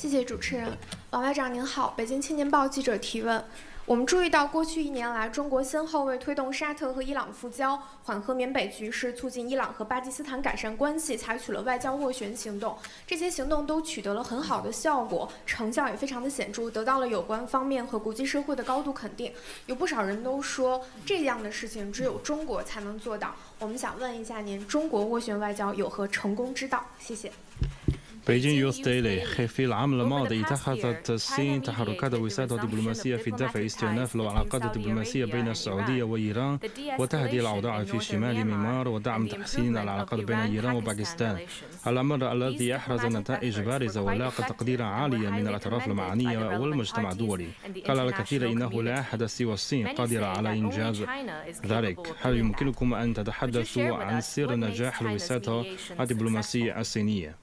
谢谢主持人。王外长您好，北京青年报记者提问。我们注意到，过去1年来，中国先后为推动沙特和伊朗复交、缓和缅北局势、促进伊朗和巴基斯坦改善关系，采取了外交斡旋行动。这些行动都取得了很好的效果，成效也非常的显著，得到了有关方面和国际社会的高度肯定。有不少人都说，这样的事情只有中国才能做到。我们想问一下您，中国斡旋外交有何成功之道？谢谢。 بيجين يوث ديلي في العام الماضي اتخذت الصين تحركات وساطة دبلوماسية في دفع استئناف العلاقات الدبلوماسية بين السعودية وإيران وتهدئة الأوضاع في شمال ميانمار ودعم تحسين العلاقات بين إيران وباكستان. الأمر الذي أحرز نتائج بارزة ولاقى تقديرا عاليا من الأطراف المعنية والمجتمع الدولي. قال الكثير إنه لا أحد سوى الصين قادر على إنجاز ذلك. هل يمكنكم أن تتحدثوا عن سر نجاح الوساطة الدبلوماسية الصينية؟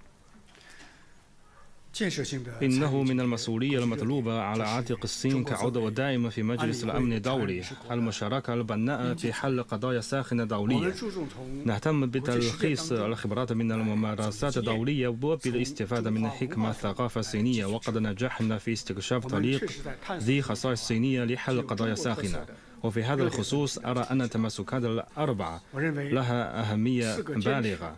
إنه من المسؤولية المطلوبة على عاتق الصين كعضو دائم في مجلس الأمن الدولي المشاركة البناءة في حل قضايا ساخنة دولية. نهتم بتلخيص الخبرات من الممارسات الدولية وبالاستفادة من حكمة الثقافة الصينية، وقد نجحنا في استكشاف طريق ذي خصائص صينية لحل قضايا ساخنة. وفي هذا الخصوص أرى أن التمسكات الأربعة لها أهمية بالغة.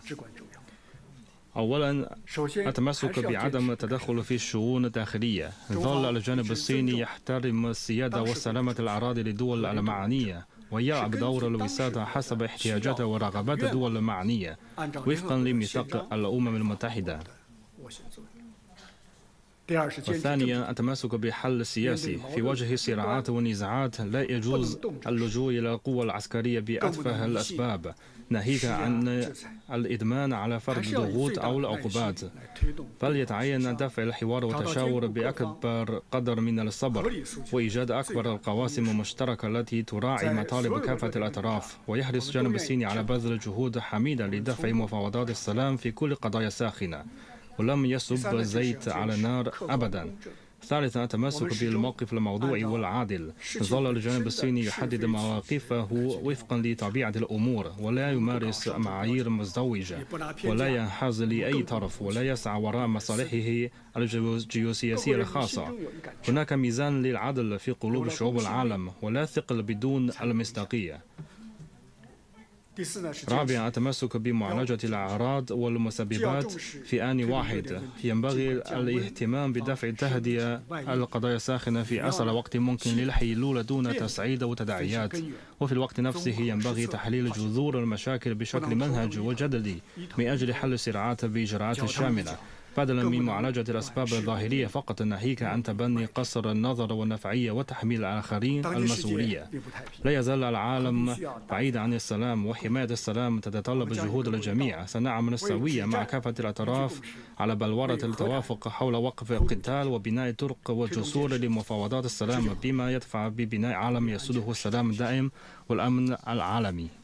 أولا، التمسك بعدم التدخل في الشؤون الداخلية. ظل الجانب الصيني يحترم السيادة والسلامة الأراضي للدول المعنية ويلعب دور الوساطة حسب احتياجات ورغبات الدول المعنية وفقا لميثاق الأمم المتحدة. والثانيا، التمسك بحل سياسي. في وجه الصراعات والنزاعات لا يجوز اللجوء إلى القوة العسكرية بأتفه الأسباب، ناهيك عن الإدمان على فرض ضغوط أو العقوبات، بل يتعين دفع الحوار والتشاور بأكبر قدر من الصبر وإيجاد أكبر القواسم المشتركة التي تراعي مطالب كافة الأطراف. ويحرص الجانب الصيني على بذل جهود حميدة لدفع مفاوضات السلام في كل قضايا ساخنة، ولم يصب الزيت على النار أبدا. ثالثا، التمسك بالموقف الموضوعي والعادل. ظل الجانب الصيني يحدد مواقفه وفقا لطبيعة الأمور، ولا يمارس معايير مزدوجة، ولا ينحاز لأي طرف، ولا يسعى وراء مصالحه الجيوسياسية الخاصة. هناك ميزان للعدل في قلوب شعوب العالم، ولا ثقل بدون المصداقية. رابعا، التمسك بمعالجة الأعراض والمسببات في آن واحد. ينبغي الاهتمام بدفع التهدئة القضايا الساخنة في أسرع وقت ممكن للحلول دون تصعيد وتداعيات، وفي الوقت نفسه ينبغي تحليل جذور المشاكل بشكل منهج وجدلي من أجل حل الصراعات بإجراءات شاملة، بدلا من معالجة الأسباب الظاهرية فقط، ناهيك عن تبني قصر النظر والنفعية وتحميل الآخرين المسؤولية. لا يزال العالم بعيد عن السلام، وحماية السلام تتطلب جهود الجميع. سنعمل سويا مع كافة الأطراف على بلورة التوافق حول وقف القتال وبناء طرق وجسور لمفاوضات السلام، بما يدفع ببناء عالم يسوده السلام الدائم والأمن العالمي.